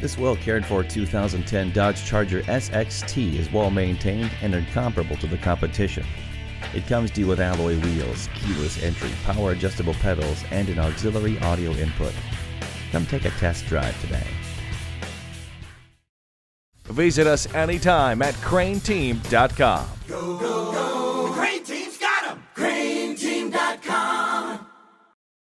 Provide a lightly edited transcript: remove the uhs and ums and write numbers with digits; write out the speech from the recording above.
This well-cared-for 2010 Dodge Charger SXT is well-maintained and incomparable to the competition. It comes to you with alloy wheels, keyless entry, power-adjustable pedals, and an auxiliary audio input. Come take a test drive today. Visit us anytime at crainteam.com. Go, go, go.